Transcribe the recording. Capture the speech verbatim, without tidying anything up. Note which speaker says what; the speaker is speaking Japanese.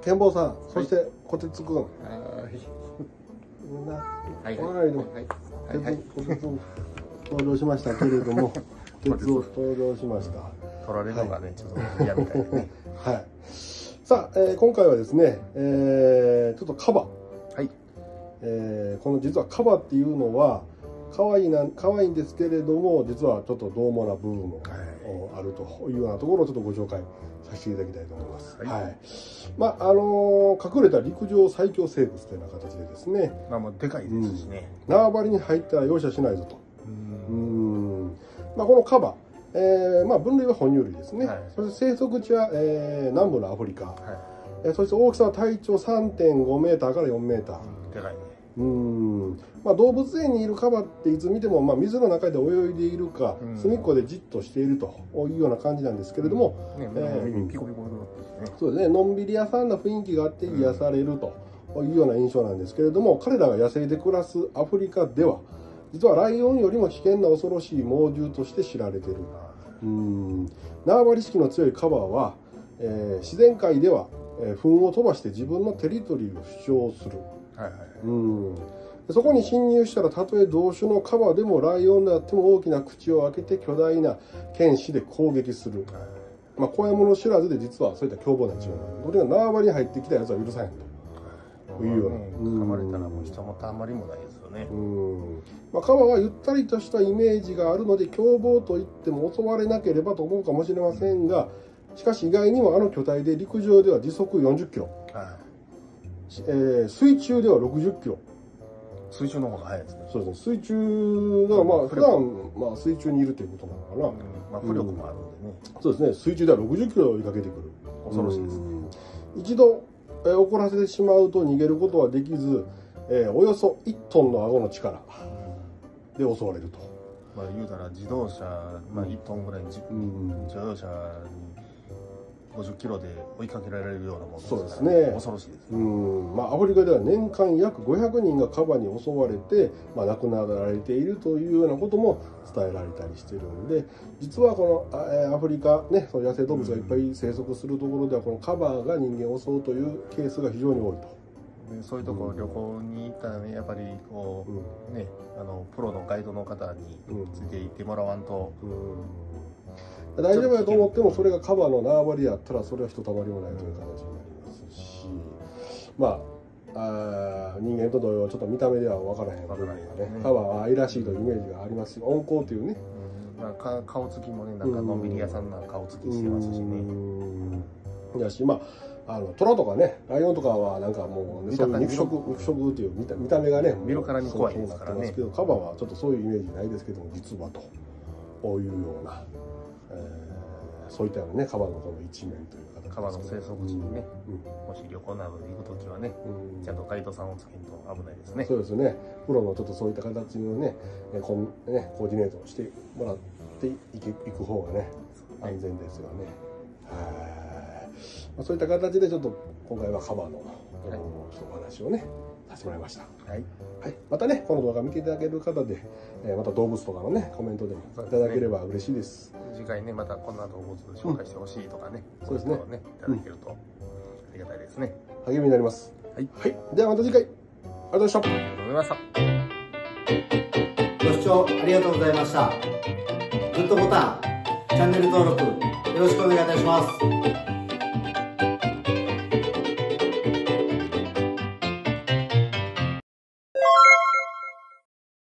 Speaker 1: 健坊さん、そしてこてつくん。はい。
Speaker 2: はい。
Speaker 1: はい。はい。こてつ登場しましたけれども、こてつ登場しました。
Speaker 2: 取られるのがね、ちょっと嫌みたいでね。
Speaker 1: はい。さあ、えー、今回はですね、えー、ちょっとカバ。
Speaker 2: はい。
Speaker 1: えー、この実はカバっていうのは可愛いな可愛いんですけれども、実はちょっと獰猛な部分もあるというようなところをちょっとご紹介させていただきたいと思います。はい。はい、まああのー、隠れた陸上最強生物というような形でですね。
Speaker 2: まあまあでかいですしね。
Speaker 1: うん、縄張りに入ったら容赦しないぞと。うん。まあこのカバ。えーまあ、分類は哺乳類ですね、はい、そして生息地は、えー、南部のアフリカ、はい、えー、そして大きさは体長 さんてんごメーターからよんメーター、
Speaker 2: うん、でかいね。
Speaker 1: うん、まあ、動物園にいるカバっていつ見ても、まあ、水の中で泳いでいるか、うん、隅っこでじっとしているというような感じなんですけれども、そうですね、のんびり屋さんな雰囲気があって癒されるというような印象なんですけれども、彼らが野生で暮らすアフリカでは実はライオンよりも危険な恐ろしい猛獣として知られている。うん、縄張り意識の強いカバは、えー、自然界では、えー、糞を飛ばして自分のテリトリーを主張する。うん、そこに侵入したらたとえ同種のカバでもライオンであっても大きな口を開けて巨大な剣士で攻撃する。まあ怖いもの知らずで実はそういった凶暴な一面。これが縄張りに入ってきたやつは許さへんと。いうような。
Speaker 2: 噛まれたらもう人もたまりもないですよね。
Speaker 1: うん。まあ、カバはゆったりとしたイメージがあるので凶暴といっても襲われなければと思うかもしれませんが、しかし意外にもあの巨体で陸上では時速よんじゅっキロ、はい、えー、水中ではろくじゅっキロ。
Speaker 2: 水中の方が速いですね。
Speaker 1: そうですね。水中だからまあ普段まあ水中にいるということなのかな。
Speaker 2: うん、まあ浮力もあるんでね。
Speaker 1: そうですね。水中ではろくじゅっキロ追いかけてくる。
Speaker 2: 恐ろしいですね。
Speaker 1: 一度、えー、怒らせてしまうと逃げることはできず。えー、およそいちトンの顎の力で襲われると。
Speaker 2: まあ言うたら自動車、まあ、いちトンぐらいに、うん、乗用車にごじゅっキロで追いかけられるようなものですから、そうですね、恐ろしいです、ね、うん、まあ、アフリカでは年間約ごひゃくにんがカバに襲われて、まあ、亡くなられているというようなことも伝えられたりしているので、実はこのアフリカね、その野生動物がいっぱい生息するところではこのカバが人間を襲うというケースが非常に多いと。 そういうところ旅行に行ったらね、やっぱりこう、うん、ね、あのプロのガイドの方について行ってもらわんと、
Speaker 1: うん、大丈夫やと思ってもそれがカバの縄張りやったらそれはひとたまりもないという形になりますし、まあ、あ人間と同様ちょっと見た目では分からへん部分がね、カバは愛らしいというイメージがありますし、温厚というね、
Speaker 2: うん、まあ、顔つきもね、なんかのんびり屋さんな顔つきしてますしね。
Speaker 1: いやし、まああのトラとかね、ライオンとかはなんかもう、ね、そういう肉食肉食っていう見た見た目がね、
Speaker 2: 見るからに怖いですからね。
Speaker 1: けどカバはちょっとそういうイメージないですけども、実はとこういうような、えー、そういったようなねカバのこの一面という形。
Speaker 2: カバの生息地にね、うん、もし旅行など行くときはね、うん、ちゃんとガイドさんをつけると危ないですね。
Speaker 1: そうですね。プロのちょっとそういった形のね、コンねコーディネートをしてもらっていくいく方がね安全ですよね。はい。そういった形でちょっと今回はカバのお話をね、させてもらいました。はい。はい。またね、この動画見ていただける方で、えー、また動物とかのね、コメントでもいただければ嬉しいです。
Speaker 2: 次回ね、またこんな動物紹介してほしいとかね、そうですね。いただけるとありがたいですね。
Speaker 1: 励みになります。はい。はい。ではまた次回。ありがとうございました。
Speaker 2: ありがとうございました。
Speaker 3: ご視聴ありがとうございました。グッドボタン、チャンネル登録よろしくお願いいたします。